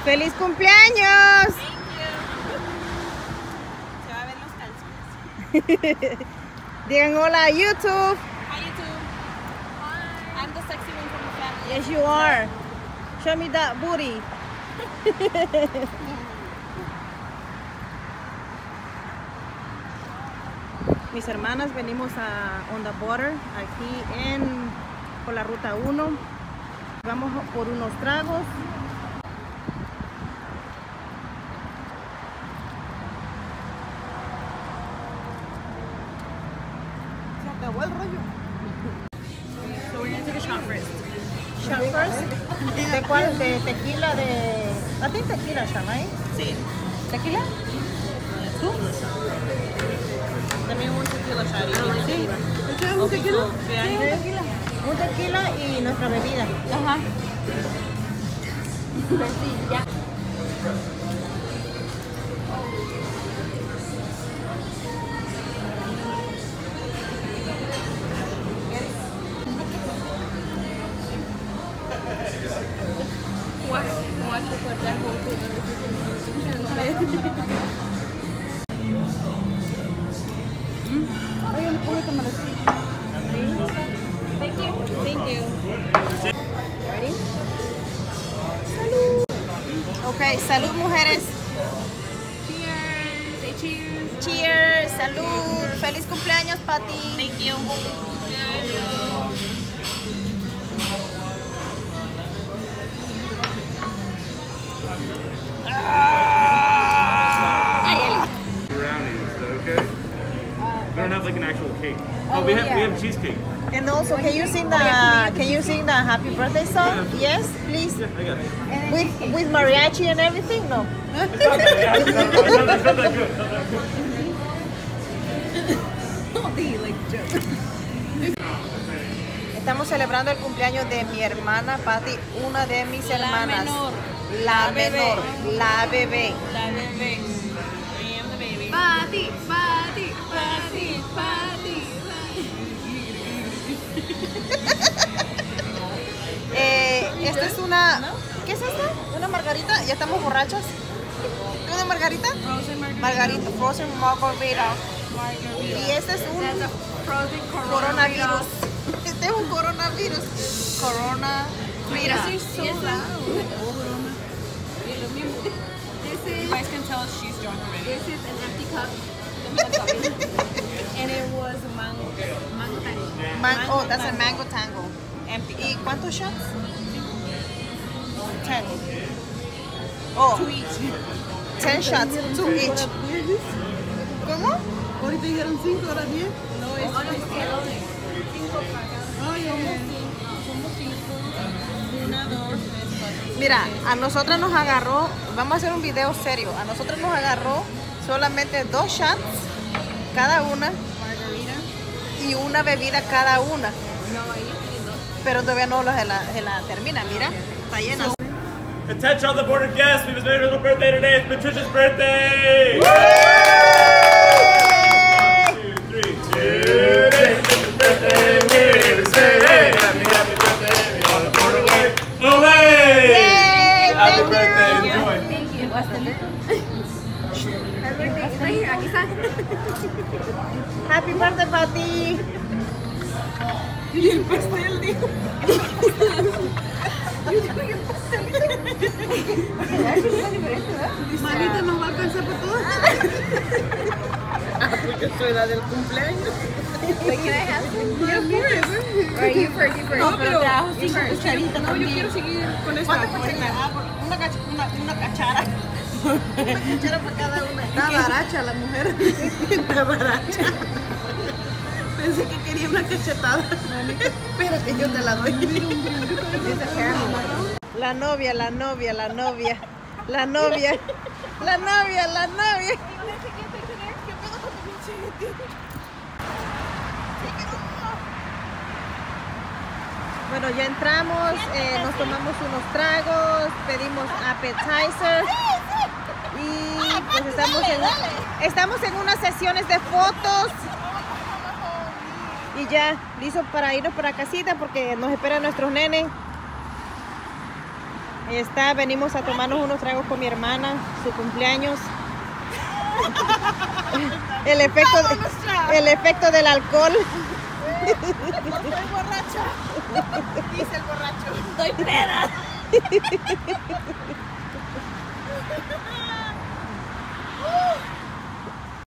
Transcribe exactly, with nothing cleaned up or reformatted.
¡Feliz cumpleaños! Thank you. Se va a ver los calzones. Digan hola a YouTube. Hi YouTube. Hi. I'm the sexy one from the family. Yes, you are. Show me that booty. Mis hermanas venimos a On the Border, aquí en por la ruta uno. Vamos por unos tragos. Se acabó el rollo. So we're gonna take a shot first. Shot first. ¿De cuál? ¿De tequila? De... ¿A ti tequila, Shamay? Sí. ¿Tequila? ¿Tú? También un tequila shot. Sí. ¿Quieres un tequila? Sí, un tequila. Un tequila y nuestra bebida. Ajá. Pues sí, ya. Thank you. Thank you. Ready? Salud. Ok, salud mujeres. Cheers. Say cheers. Cheers, salud. Feliz cumpleaños, Pati. Thank you. Brownies, is that okay? We don't have like an actual cake. Oh, Oh, we have yeah. we have cheesecake. And also, can you sing the can you sing the happy birthday song? Yes, please. Yeah, I got it. With with mariachi and everything? No. It's not that- it's not- it's not that- it's not that good. It's not that good. Estamos celebrando el cumpleaños de mi hermana Pati, una de mis La hermanas. menor. La La bebé. menor, la bebé. La bebé. I am the baby. Party, party, party, party. Eh, esta es una, ¿qué es esta? ¿Una margarita? ¿Ya estamos borrachas? ¿Una margarita? Frozen margarita. Margarita, frozen margarita. Margarita. Y este es un That's a frozen coronavirus. Este es un coronavirus. Corona. Mira. This is so loud. This is, you guys can tell she's drunk already. This is an empty cup. And it was mango. Mango tango. Man- oh, that's a mango tango. Empty ¿Y cup. cuántos shots? Ten. Oh, To each. ten shots, two each. ¿Cómo? Ahorita dijeron cinco, ahora diez. No, es una, dos, tres, cuatro. Mira, a nosotros nos agarró, vamos a hacer un video serio, a nosotros nos agarró solamente dos shots cada una Margarita. y una bebida cada una. No, ahí tienen dos. Pero todavía no se la, se la termina, mira, está llena. Attention on the border guests, we just made a little birthday today. It's Patricia's birthday! One, two, three. Today, Patricia's birthday. We're here to say, hey, happy, happy birthday. On the border way. Away! Yay, Happy thank birthday, you. enjoy. Thank you. What's the birthday? Está here, aquí está. Happy birthday, Pati. Y el pastel, dijo. Manita nos va a alcanzar para todos. Porque soy la del cumpleaños. Wait, can I have some? Ya pues. Or you first, you first. No, pero trabajo cinco first. cucharitas. No, yo quiero seguir con esta. ¿Cuántas cucharadas? Ah, por- Una, cach- una, una cachara. Una cuchara para cada una. Está baracha la mujer. Está baracha. Pensé que quería una cachetada. Espérate, yo te la doy. La novia, la novia, la novia, la novia, la novia, la novia. Bueno, ya entramos, eh, nos tomamos unos tragos, pedimos appetizer y pues estamos en, estamos en unas sesiones de fotos y ya listos para irnos para casita porque nos esperan nuestros nenes. Ahí está, venimos a tomarnos unos tragos con mi hermana, su cumpleaños. El efecto, de- el efecto del alcohol. Estoy borracha. Dice el borracho. Estoy peda.